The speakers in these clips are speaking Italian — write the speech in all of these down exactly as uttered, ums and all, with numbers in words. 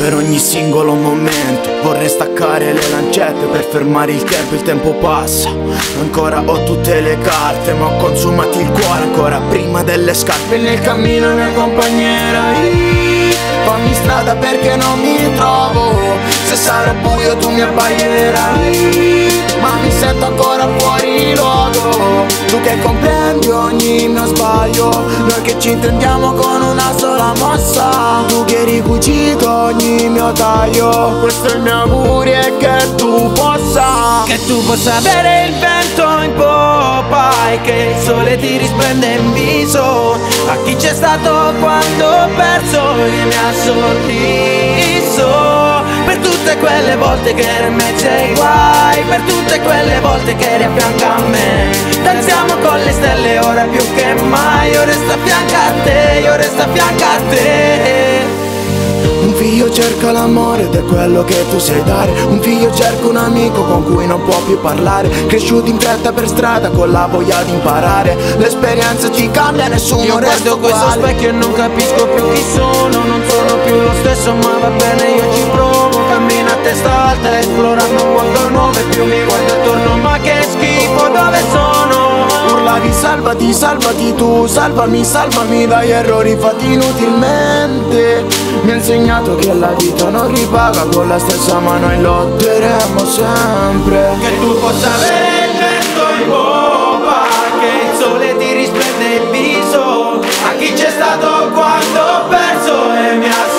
per ogni singolo momento. Vorrei staccare le lancette per fermare il tempo, il tempo passa. Ancora ho tutte le carte, ma ho consumati il cuore ancora prima delle scarpe. Nel cammino mia compagniera, fammi strada perché non mi trovo. Se sarò buio tu mi abbaglierai, ma mi sento ancora fuori luogo. Tu che comprendi ogni mio sbaglio, noi che ci intendiamo con una sola mossa. Tu che hai ricucito ogni mio taglio, questo è il mio augurio e che tu possa Che tu possa avere il vento in poppa e che il sole ti risplende in viso. A chi c'è stato quando ho perso e mi ha sorriso. Per tutte quelle volte che eri in mezzo ai guai, per tutte quelle volte che eri a fianco a me. Danziamo con le stelle ora più che mai. Io resto a fianco a te, io resto a fianco a te. Un figlio cerca l'amore ed è quello che tu sai dare. Un figlio cerca un amico con cui non può più parlare. Cresciuto in fretta per strada con la voglia di imparare. L'esperienza ti cambia, nessuno Io resta guardo questo uguale. specchio e non capisco più chi sono. Non sono più lo stesso ma va bene, io ci provo. Cammino a testa alta esplorando un mondo nuovo e più mi guardo attorno ma che schifo, dove sono? Urlavi salvati, salvati tu, salvami, salvami dagli errori fatti inutilmente. Mi ha insegnato che la vita non ripaga, con la stessa mano e lotteremo sempre. Che tu possa avere il vento in poppa, che il sole ti risplende il viso. A chi c'è stato quando ho perso e mi ha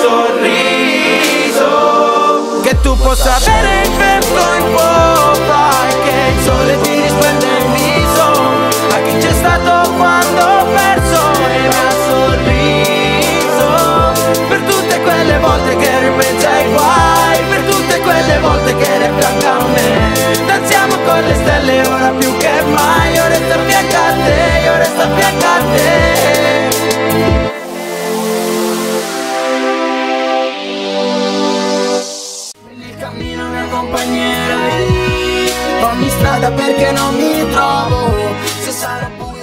sorriso. Che tu possa avere il vento in poppa e che il sole ti risplende il viso. A chi c'è stato quando ho perso e mi ha sorriso. Per tutte quelle volte che ero in mezzo ai guai, per tutte quelle volte che eri a fianco a me. Danziamo con le stelle ora più che mai. Io resto a fianco a te, io resto a fianco a te. Il cammino mia compagniera, fammi strada perché non mi trovo. Se sarò